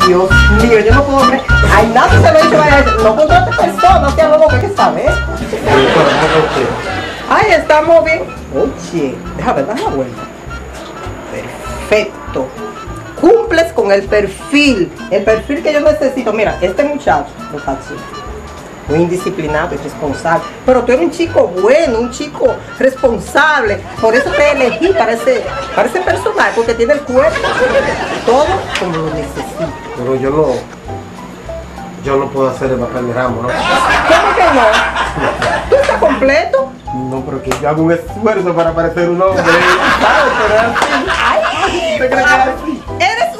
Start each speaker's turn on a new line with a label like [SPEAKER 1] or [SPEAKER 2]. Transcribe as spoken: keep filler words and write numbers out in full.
[SPEAKER 1] Dios mío, yo no puedo creer. Ay, nada se lo he dicho a ella. No contrate personas, que a lo que hay que saber. Ay, estamos bien. Oye, déjame dar la vuelta. Perfecto. Cumples con el perfil. El perfil que yo necesito. Mira, este muchacho, muchacho, muy indisciplinado y responsable. Pero tú eres un chico bueno, un chico responsable. Por eso te elegí para ese, para ese personaje, porque tiene el cuerpo. Todo como lo necesito.
[SPEAKER 2] Pero yo no... Yo no puedo hacer el papel de Rambo, ¿no?
[SPEAKER 1] ¿Cómo que no? ¿Tú estás completo?
[SPEAKER 2] No, pero que yo hago un esfuerzo para parecer un hombre.
[SPEAKER 1] Claro, pero es así. Ay,
[SPEAKER 2] ¿Usted cree que es así?
[SPEAKER 1] eres